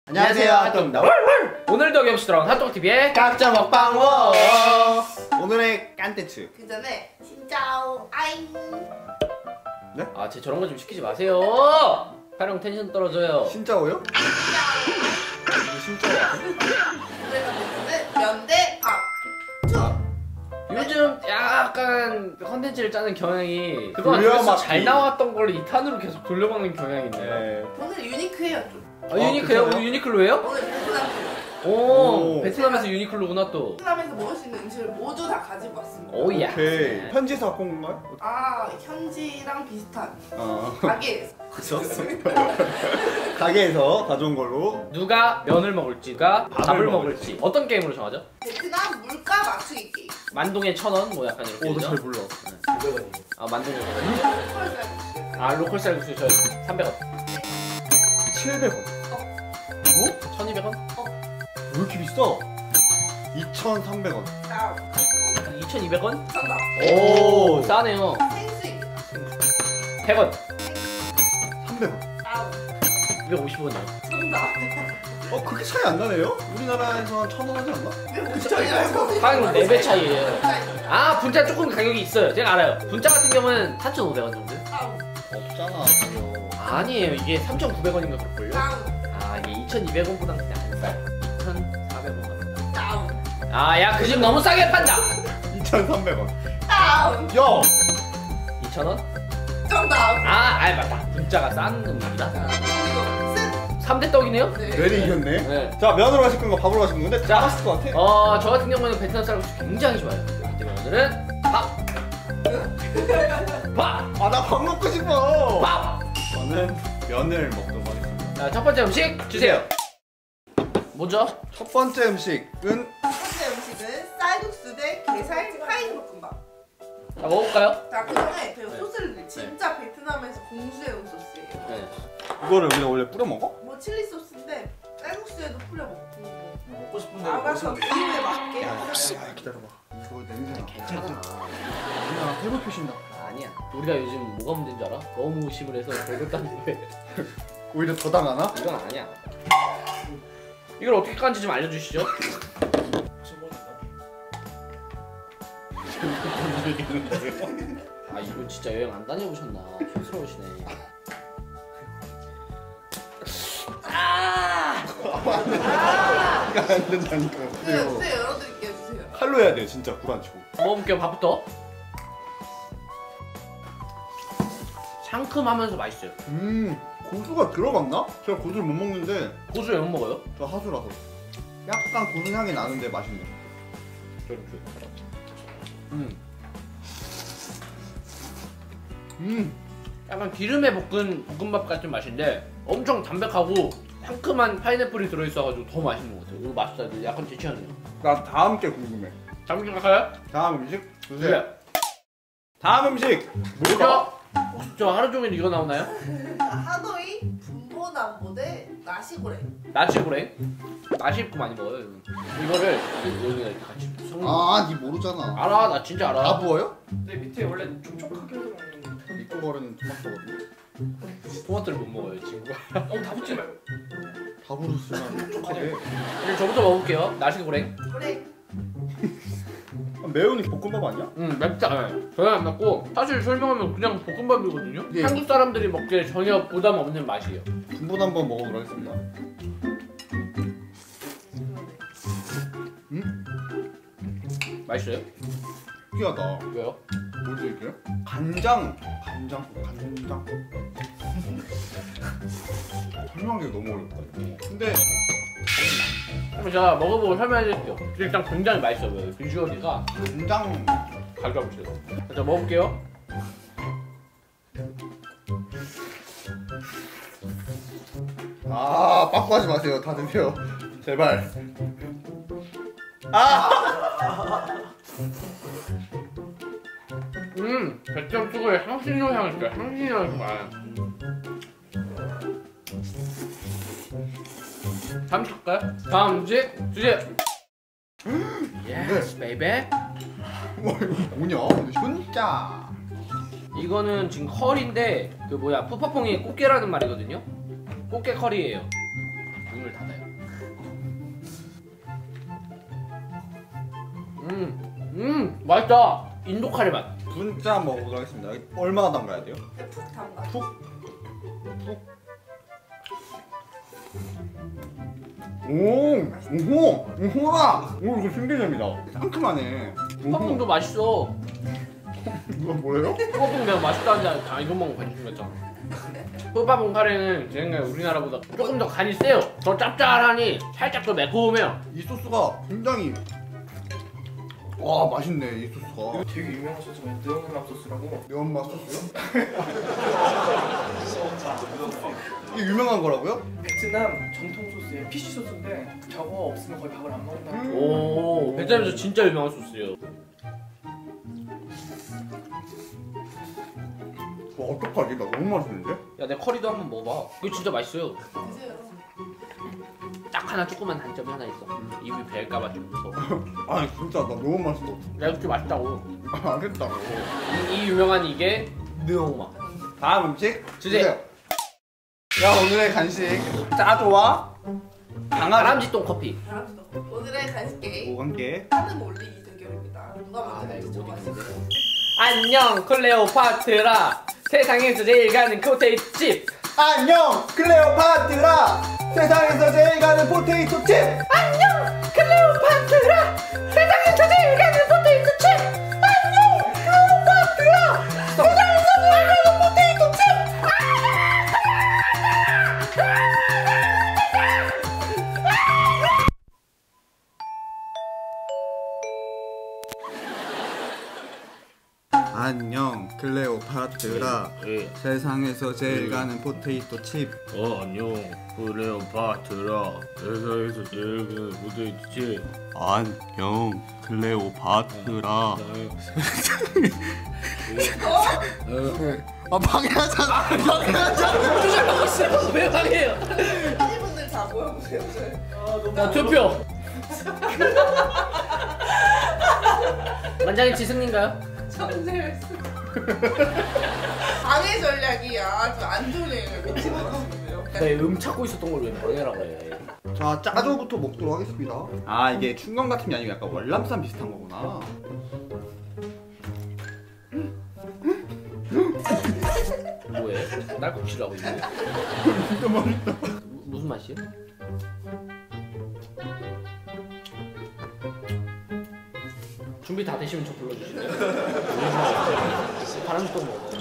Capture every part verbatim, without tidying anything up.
안녕하세요, 핫도그입니다. 오늘도 겹치도록 핫도그티비의 각자 먹방 워. 오늘의 깐텐츠. 그 전에 신짜오 아잉. 네? 아, 제 저런 거 좀 시키지 마세요. 촬영 텐션 떨어져요. 신짜오요? 신짜오. 오늘 컨텐츠는 면대 밥. 투. 요즘 약간 컨텐츠를 짜는 경향이 그동안 돌려막기. 조회수 잘 나왔던 걸 이 탄으로 계속 돌려막는 경향이 있네요. 네. 오늘 유니크해요 좀. 아, 유니크요? 그래요? 우리 유니클로예요? 오늘 베트남 쪽. 오, 오. 베트남에서 유니클로구나 또. 베트남에서 먹을 수 있는 음식을 모두 다 가지고 왔습니다. 오야. 오케이. 현지에서 갖고 온 건가요? 아 현지랑 비슷한 어. 가게에서. 그쵸? 가게에서 가져온 걸로. 누가 면을 먹을지가 밥을, 밥을 먹을지. 어떤 게임으로 정하죠? 베트남 물가 맞추기 게임. 만동에 천 원? 뭐 약간 이렇게 오, 너 되죠? 잘 몰라. 아, 만동에 천 원. 콜 쌀국수. 아, 로컬 쌀국수 저 삼백 원. 칠백 원. 어? 천이백 원? 왜 이렇게 비싸? 이천삼백 원. 다음. 이천이백 원? 정답. 오, 싸네요. 생수입니다. 백 원. 삼백 원. 다음. 이백오십 원이요. 정답. 어, 그렇게 차이 안 나네요? 우리나라에서 한 천 원 하지 않나? 왜 오천이라고? 하긴 네 배 차이예요. 아, 분짜 조금 가격이 있어요. 제가 알아요. 분짜 같은 경우는 사천오백 원 정도? 다음. 없잖아, 가격. 아니에요. 이게 삼천구백 원인가 그럴걸요? 다음. 아, 이게 이천이백 원보단 그냥 안 싸요. 이천사백 원 갑니다. 다음. 아, 야, 그 집 너무 싸게 판다! 이천삼백 원. 다음. 야! 이천 원? 정답. 아, 아, 맞다. 분짜가 싼 겁니다. 그리고 승. 삼 대 떡이네요? 네. 뇌리 이겼네. 네. 자, 면으로 하실 건가 밥으로 하실 건데? 자. 맛있을 것 같아. 어, 저 같은 경우는 베트남 쌀국수 굉장히 좋아요. 그렇기 때문에 오늘은 밥! 밥! 아, 나 밥 먹고 싶어. 밥! 저는 면을 먹도록 하겠습니다. 자, 첫 번째 음식 주세요. 뭐죠? 첫 번째 음식은 첫 번째 음식은 쌀국수 대 게살 파인 볶음밥. 자, 먹어볼까요? 자, 그 전에 제가 네. 소스를 진짜 베트남에서 공수해온 소스예요. 네. 이거를 우리가 원래 뿌려 먹어? 뭐 칠리 소스인데 쌀국수에도 뿌려 먹고 먹고 싶은데 알아서 기호에 맞게. 야, 기다려봐. 그거 냄새. 괜찮아. 그냥 회복 표시인다. 아니야. 우리가 요즘 뭐가 문제인 줄 알아? 너무 의심을 해서 별것도 아닌데. 오히려 더 당하나? 이건 아니야. 이걸 어떻게 까는지 좀 알려주시죠. 아, 이분 진짜 여행 안 다녀보셨나? 촌스러우시네. 아! 이거 안 된다니까. 주세요, 주세요. 열어드릴게요, 주세요. 칼로 해야 돼, 진짜. 불안 치고. 먹어볼게요. 밥부터. 상큼하면서 맛있어요. 음, 고수가 들어갔나? 제가 고수를 못 먹는데 고수 왜 못 먹어요? 저 하수라서 약간 고수 향이 나는데 맛있네. 음. 음. 약간 기름에 볶은 볶음밥 같은 맛인데 엄청 담백하고 상큼한 파인애플이 들어있어가지고 더 맛있는 것 같아요. 이거 맛있다. 이거 약간 제 취향이에요. 나 다음 게 궁금해. 잠시 갈까요? 다음 음식 주세요. 네. 다음 음식 뭐죠? 혹시 저 하루 종일 이거 나오나요? 하노이 분보남보 대 나시고랭. 나시고랭? 나시 입고 많이 먹어요. 이거. 이거를 여기다 이렇게 같이 섞는 거. 아, 니 모르잖아. 알아, 나 진짜 알아. 다 부어요? 근데 밑에 원래 촉촉하게 해서 먹는 거. 믿고 거리는 토마토거든요. 토마토를 못 먹어요, 친구가. 어, 다 붙지 말고. 다 부었으면 촉촉하게. 이제 저부터 먹어볼게요. 나시고랭. 그래. 매운 볶음밥 아니야? 음, 맵다. 네. 전혀 안 맵고 사실 설명하면 그냥 볶음밥이거든요. 예. 한국 사람들이 먹기에 전혀 부담 없는 맛이에요. 분분 한번 먹어보도록 하겠습니다. 음? 맛있어요? 특이하다. 왜요? 뭘 드릴게요? 간장. 간장. 간장. 설명하기가 너무 어렵다. 이거. 근데 그럼 제가 먹어보고 설명해드릴게요. 일단 굉장히 맛있어요. 왜? 비주얼이가 간장. 가져와보세요. 자, 먹을게요. 아, 빠꾸하지 마세요. 다 드세요. 제발. 아! 음, 백점 쪽에 향신료 향이 있어요. 향신료 향이 많아요. 다음 줄까요? 다음 음식 주세요. 예스, 베이베. 와, 이거 뭐냐? 근데 진짜. 이거는 지금 컬인데 그 뭐야 푸파퐁이 꽃게라는 말이거든요. 꽃게 컬이에요. 문을 닫아요. 음, 음, 맛있다. 인도 카레 맛. 분짜 먹어보도록 하겠습니다. 얼마나 담가야 돼요? 푹 담가. 푹? 오! 오호! 오호라! 오 이거 신기점이다. 상큼하네. 푸파퐁도 맛있어. 이거 뭐예요? 푸파퐁 내가 맛있다는지 아 이것만 관심 갔잖아. 푸파퐁 카레는 제 생각에 우리나라보다 조금 더 간이 세요. 더 짭짤하니 살짝 더 매콤해요. 이 소스가 굉장히 와 맛있네 이 소스가. 이거 되게 유명한 소스가 느엉람 소스라고. 매운맛 소스요? 이게 유명한 거라고요? 베트남 정통 소스에 피쉬 소스인데 저거 없으면 거의 밥을 안 먹는다. 음. 오, 베트남에서 진짜 유명한 소스예요. 와 어떡하지? 나 너무 맛있는데? 야, 내 커리도 한번 먹어봐. 이거 진짜 맛있어요. 드세요. 딱 하나 조그만 단점이 하나 있어. 입이 벨까봐 좀 무서워. 아니 진짜 나 너무 맛있어. 야, 이거 좀 맛있다고. 알겠다고. 이, 이 유명한 이게 느엉마. 다음 음식 주세요. 야 오늘의 간식 짜조와 강아지 다람쥐똥 커피. 알았어. 오늘의 간식 게임. 오관계. 하는 올리기 대결입니다. 누가 아, 나 먼저 이거 못 먼저 이기는데. 안녕, 클레오파트라. 세상에서 제일 가는 포테이토 칩. 안녕 클레오파트라 세상에서 제일 가는 포테이토 칩. 안녕, 클레오파트라. 세상에서 제일 가는 포테이토 칩. 안녕, 클레오파트라. 세상에서 제일 가는 포테이토 칩. 안녕 클레오파트라 예. 세상에서 제일 음. 가는 포테이토 칩. 어, 안녕, 클레오파트라. 세상에서 제일 가는 포테이토 칩. 안녕 클레오파트라. 아 방해하잖아. 방해하잖아. 왜 방해해요? 팬분들 다 모여보세요. 자, 투표. 만장일치 승리인가요? 천재였어. 방해 전략이 아주 안 좋은 영향을 미치고 있는데요. 내음 찾고 있었던 걸 왜 방해라고 해? 자 짜조부터 먹도록 하겠습니다. 아 이게 충건 같은 게 아니고 약간 월남쌈 비슷한 거구나. 뭐해? 날국치라고 이거. 진짜 맛있다. 무- 무슨 맛이야? 준비 다 되시면 저 불러주실래요? 바람 좀 먹어.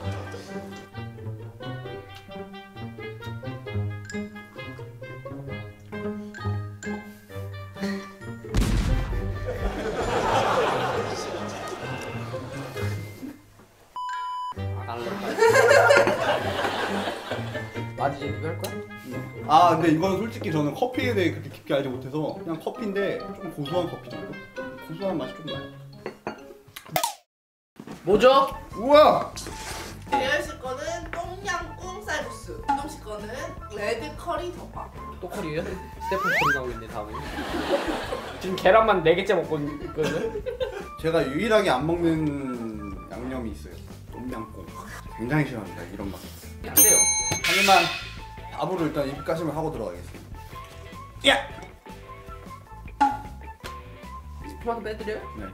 마디 제비 할 거야? 아 근데 이건 솔직히 저는 커피에 대해 그렇게 깊게 알지 못해서 그냥 커피인데 좀 고소한 커피 정도? 고소한 맛이 좀 나요. 뭐죠? 우와! 대열 씨 거는 똥냥꿍 쌀국수. 운동 씨 거는 레드 커리 덮밥. 또 커리예요? 스테픈 커리 나오고 있네 다음에. 지금 계란만 네 개째 먹고 있거든. 제가 유일하게 안 먹는 양념이 있어요. 똠양꿍. 굉장히 싫어합니다 이런 맛. 안 돼요. 하지만 밥으로 일단 입가심을 하고 들어가겠습니다. 야! 토마토 빼드려요? 네.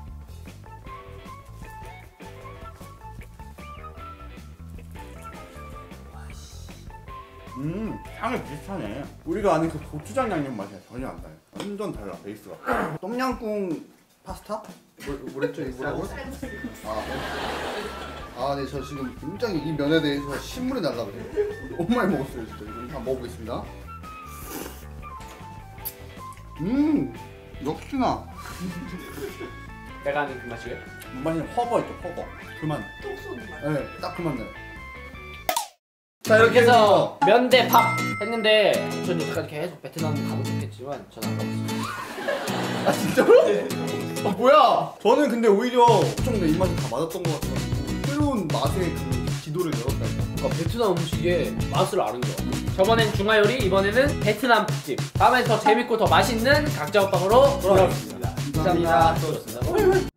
음 향이 비슷하네. 우리가 아는 그 고추장 양념 맛이 전혀 안 나요. 완전 달라 베이스가. 똠양꿍 파스타? 뭐, 뭐랬죠 이거 뭐라고? 아, 아, 네, 저 지금 굉장히 이 면에 대해서 신물이 날라 그래요. 너무 많이 먹었어요, 진짜. 이거 한번 먹어보겠습니다. 음, 역시나 내가 아는 그 맛이에요? 맛이 허거 있죠, 허거. 그만. 똥 쏘는 맛. 네, 딱 그만 나요. 자, 이렇게 해서 면 대 밥 했는데 전 여태까지 계속 베트남 가고 싶겠지만 전 안 가봤어요. 아 진짜로? 아 뭐야? 저는 근데 오히려 좀 내 입맛에 다 맞았던 것 같아요. 새로운 맛의 그 기도를 열었달까. 그러니까 베트남 음식의 맛을 아는 거 같아요. 저번엔 중화요리, 이번에는 베트남 특집. 다음엔 더 재밌고 더 맛있는 각자 먹방으로 돌아오겠습니다. 감사합니다. 감사합니다.